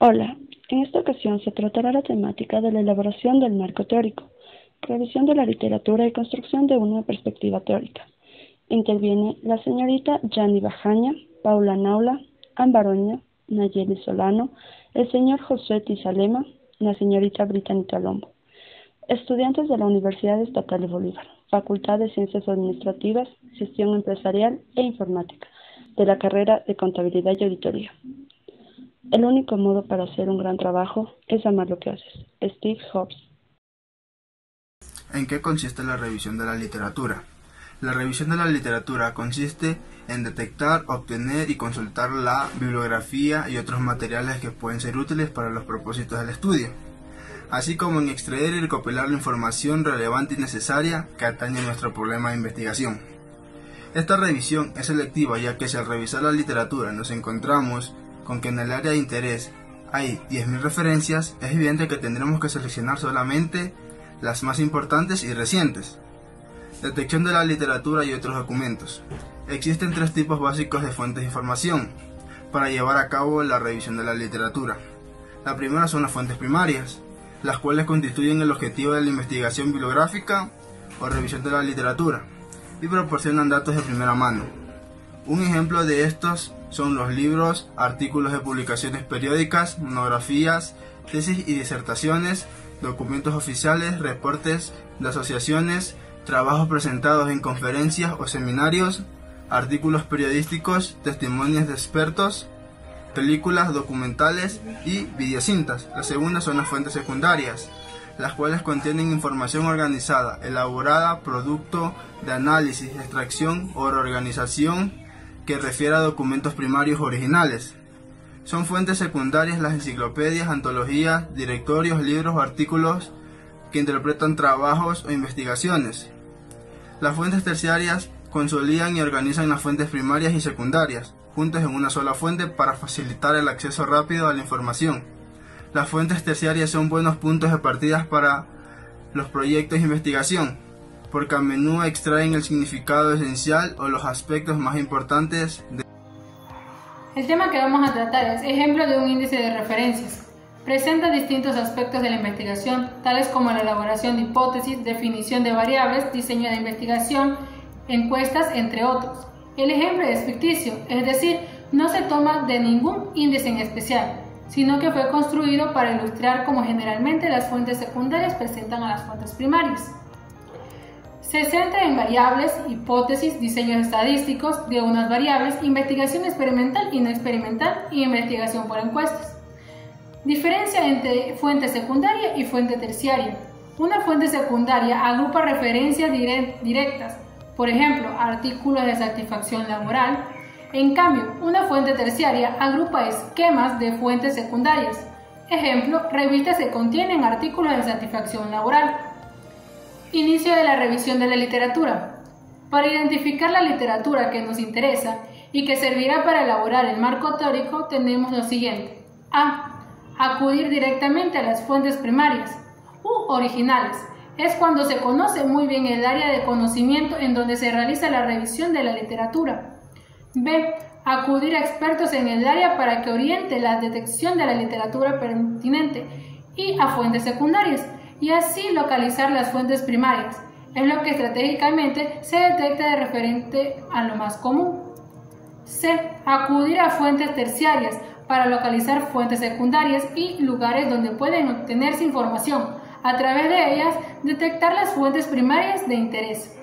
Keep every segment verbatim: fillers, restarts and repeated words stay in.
Hola, en esta ocasión se tratará la temática de la elaboración del marco teórico, revisión de la literatura y construcción de una perspectiva teórica. Interviene la señorita Yanni Bajaña, Paula Naula, Ambaroña, Nayeli Solano, el señor José Tizalema, la señorita Brittany Colombo. Estudiantes de la Universidad Estatal de Bolívar, Facultad de Ciencias Administrativas, Gestión Empresarial e Informática, de la carrera de Contabilidad y Auditoría. El único modo para hacer un gran trabajo es amar lo que haces. Steve Jobs. ¿En qué consiste la revisión de la literatura? La revisión de la literatura consiste en detectar, obtener y consultar la bibliografía y otros materiales que pueden ser útiles para los propósitos del estudio, así como en extraer y recopilar la información relevante y necesaria que atañe a nuestro problema de investigación. Esta revisión es selectiva, ya que si al revisar la literatura nos encontramos con que en el área de interés hay diez mil referencias, es evidente que tendremos que seleccionar solamente las más importantes y recientes. Detección de la literatura y otros documentos. Existen tres tipos básicos de fuentes de información para llevar a cabo la revisión de la literatura. La primera son las fuentes primarias, las cuales constituyen el objetivo de la investigación bibliográfica o revisión de la literatura y proporcionan datos de primera mano. Un ejemplo de estos son los libros, artículos de publicaciones periódicas, monografías, tesis y disertaciones, documentos oficiales, reportes de asociaciones, trabajos presentados en conferencias o seminarios, artículos periodísticos, testimonios de expertos, películas, documentales y videocintas. La segunda son las fuentes secundarias, las cuales contienen información organizada, elaborada, producto de análisis, extracción o reorganización que refiere a documentos primarios originales. Son fuentes secundarias las enciclopedias, antologías, directorios, libros o artículos que interpretan trabajos o investigaciones. Las fuentes terciarias consolidan y organizan las fuentes primarias y secundarias, juntas en una sola fuente para facilitar el acceso rápido a la información. Las fuentes terciarias son buenos puntos de partida para los proyectos de investigación, porque a menudo extraen el significado esencial o los aspectos más importantes de... El tema que vamos a tratar es ejemplo de un índice de referencias. Presenta distintos aspectos de la investigación, tales como la elaboración de hipótesis, definición de variables, diseño de investigación, encuestas, entre otros. El ejemplo es ficticio, es decir, no se toma de ningún índice en especial, sino que fue construido para ilustrar cómo generalmente las fuentes secundarias presentan a las fuentes primarias. Se centra en variables, hipótesis, diseños estadísticos de unas variables, investigación experimental y no experimental y investigación por encuestas. Diferencia entre fuente secundaria y fuente terciaria. Una fuente secundaria agrupa referencias directas, por ejemplo, artículos de satisfacción laboral. En cambio, una fuente terciaria agrupa esquemas de fuentes secundarias. Ejemplo, revistas que contienen artículos de satisfacción laboral. Inicio de la revisión de la literatura. Para identificar la literatura que nos interesa y que servirá para elaborar el marco teórico, tenemos lo siguiente. A. Acudir directamente a las fuentes primarias u originales. Es cuando se conoce muy bien el área de conocimiento en donde se realiza la revisión de la literatura. B. Acudir a expertos en el área para que oriente la detección de la literatura pertinente y a fuentes secundarias, y así localizar las fuentes primarias, es lo que estratégicamente se detecta de referente a lo más común. C. Acudir a fuentes terciarias para localizar fuentes secundarias y lugares donde pueden obtenerse información. A través de ellas, detectar las fuentes primarias de interés.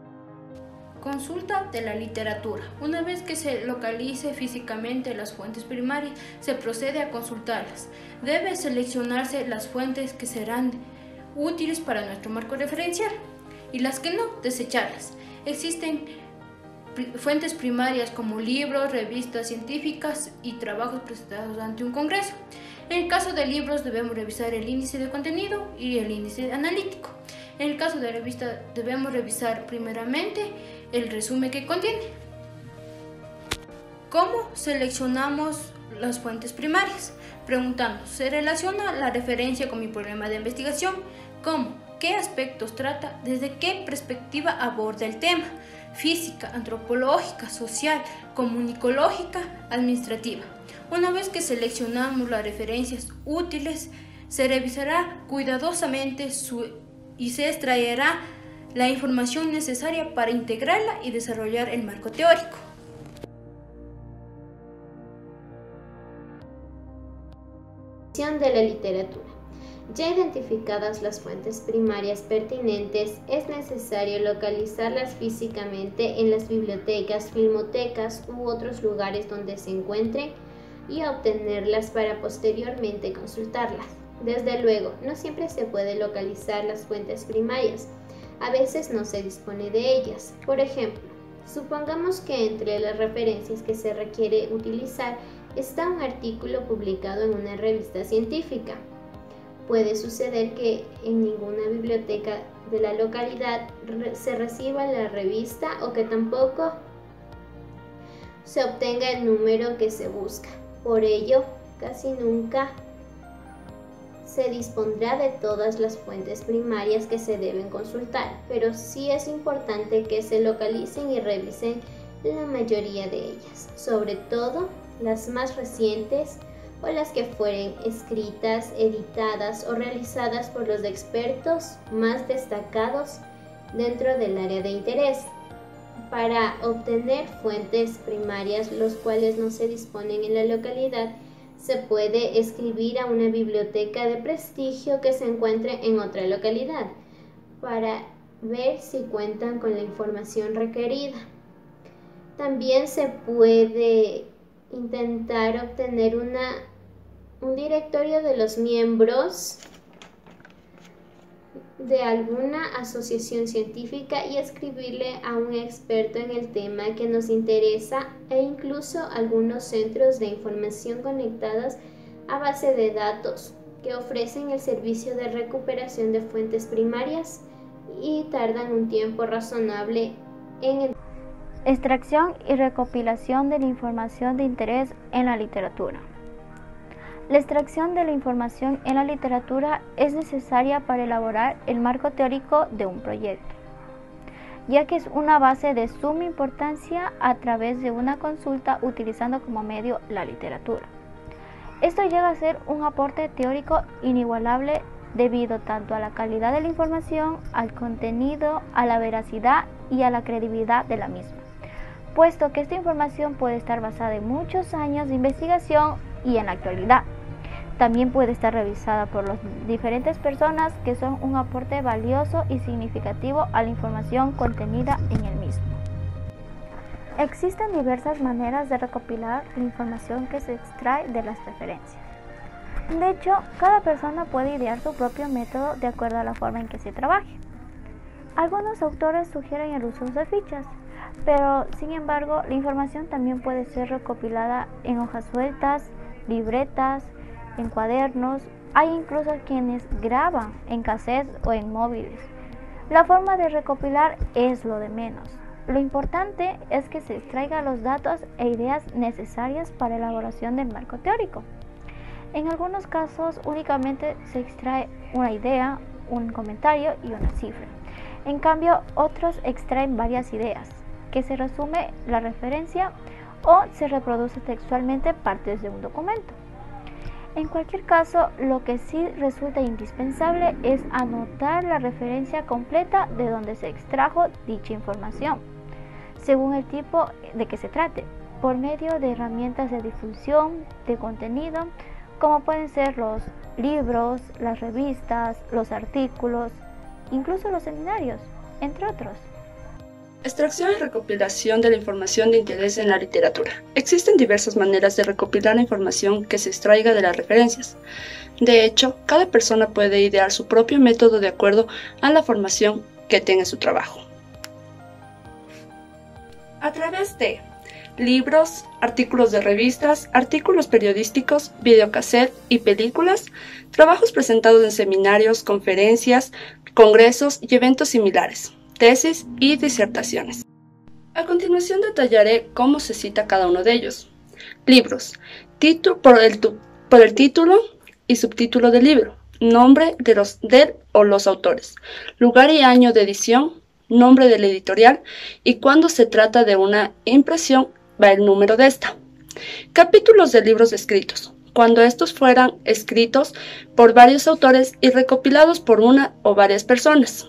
Consulta de la literatura. Una vez que se localice físicamente las fuentes primarias, se procede a consultarlas. Debe seleccionarse las fuentes que serán útiles para nuestro marco referencial y las que no, desecharlas. Existen fuentes primarias como libros, revistas científicas y trabajos presentados ante un congreso. En el caso de libros debemos revisar el índice de contenido y el índice analítico. En el caso de revista debemos revisar primeramente el resumen que contiene. ¿Cómo seleccionamos las fuentes primarias? Preguntando, ¿se relaciona la referencia con mi problema de investigación? ¿Cómo? ¿Qué aspectos trata? ¿Desde qué perspectiva aborda el tema? Física, antropológica, social, comunicológica, administrativa. Una vez que seleccionamos las referencias útiles, se revisará cuidadosamente su, y se extraerá la información necesaria para integrarla y desarrollar el marco teórico. De la literatura. Ya identificadas las fuentes primarias pertinentes, es necesario localizarlas físicamente en las bibliotecas, filmotecas u otros lugares donde se encuentren y obtenerlas para posteriormente consultarlas. Desde luego, no siempre se puede localizar las fuentes primarias, a veces no se dispone de ellas. Por ejemplo, supongamos que entre las referencias que se requiere utilizar está un artículo publicado en una revista científica. Puede suceder que en ninguna biblioteca de la localidad se reciba la revista o que tampoco se obtenga el número que se busca. Por ello, casi nunca se dispondrá de todas las fuentes primarias que se deben consultar, pero sí es importante que se localicen y revisen la mayoría de ellas, sobre todo las más recientes o las que fueren escritas, editadas o realizadas por los expertos más destacados dentro del área de interés. Para obtener fuentes primarias, los cuales no se disponen en la localidad, se puede escribir a una biblioteca de prestigio que se encuentre en otra localidad para ver si cuentan con la información requerida. También se puede intentar obtener una, un directorio de los miembros de alguna asociación científica y escribirle a un experto en el tema que nos interesa, e incluso algunos centros de información conectados a base de datos que ofrecen el servicio de recuperación de fuentes primarias y tardan un tiempo razonable en el Extracción y recopilación de la información de interés en la literatura. La extracción de la información en la literatura es necesaria para elaborar el marco teórico de un proyecto, ya que es una base de suma importancia a través de una consulta utilizando como medio la literatura. Esto llega a ser un aporte teórico inigualable debido tanto a la calidad de la información, al contenido, a la veracidad y a la credibilidad de la misma, puesto que esta información puede estar basada en muchos años de investigación y en la actualidad. También puede estar revisada por las diferentes personas que son un aporte valioso y significativo a la información contenida en el mismo. Existen diversas maneras de recopilar la información que se extrae de las referencias. De hecho, cada persona puede idear su propio método de acuerdo a la forma en que se trabaje. Algunos autores sugieren el uso de fichas, pero sin embargo la información también puede ser recopilada en hojas sueltas, libretas, en cuadernos. Hay incluso quienes graban en cassettes o en móviles. La forma de recopilar es lo de menos. Lo importante es que se extraigan los datos e ideas necesarias para la elaboración del marco teórico. En algunos casos únicamente se extrae una idea, un comentario y una cifra. En cambio, otros extraen varias ideas, que se resume la referencia o se reproduce textualmente partes de un documento. En cualquier caso, lo que sí resulta indispensable es anotar la referencia completa de donde se extrajo dicha información, según el tipo de que se trate, por medio de herramientas de difusión de contenido, como pueden ser los libros, las revistas, los artículos, incluso los seminarios, entre otros. Extracción y recopilación de la información de interés en la literatura. Existen diversas maneras de recopilar la información que se extraiga de las referencias. De hecho, cada persona puede idear su propio método de acuerdo a la formación que tenga en su trabajo. A través de libros, artículos de revistas, artículos periodísticos, videocassette y películas, trabajos presentados en seminarios, conferencias, congresos y eventos similares, tesis y disertaciones. A continuación detallaré cómo se cita cada uno de ellos. Libros. Título, por, el, por el título y subtítulo del libro. Nombre de los del o los autores. Lugar y año de edición. Nombre de la editorial. Y cuando se trata de una impresión, va el número de esta. Capítulos de libros escritos, cuando estos fueran escritos por varios autores y recopilados por una o varias personas.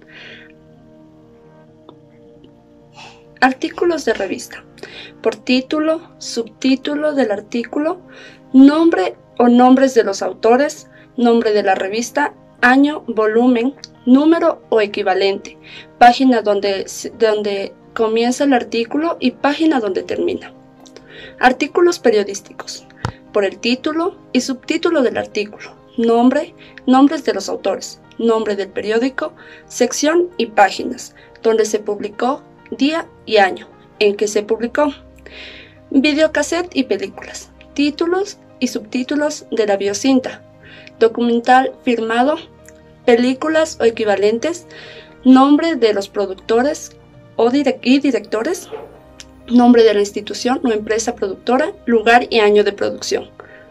Artículos de revista, por título, subtítulo del artículo, nombre o nombres de los autores, nombre de la revista, año, volumen, número o equivalente, página donde, donde comienza el artículo y página donde termina. Artículos periodísticos, por el título y subtítulo del artículo, nombre, nombres de los autores, nombre del periódico, sección y páginas, donde se publicó, día y año en que se publicó. Videocassette y películas, títulos y subtítulos de la biocinta, documental firmado, películas o equivalentes, nombre de los productores o direct y directores, nombre de la institución o empresa productora, lugar y año de producción.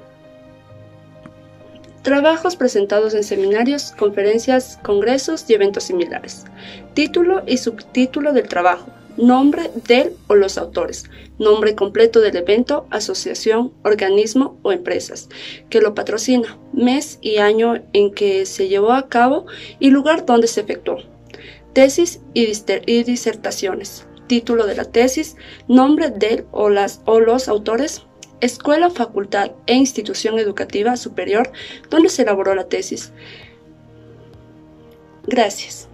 Trabajos presentados en seminarios, conferencias, congresos y eventos similares. Título y subtítulo del trabajo. Nombre del o los autores. Nombre completo del evento, asociación, organismo o empresas que lo patrocina. Mes y año en que se llevó a cabo y lugar donde se efectuó. Tesis y, y disertaciones. Título de la tesis. Nombre del o, las, o los autores. Escuela, facultad e institución educativa superior donde se elaboró la tesis. Gracias.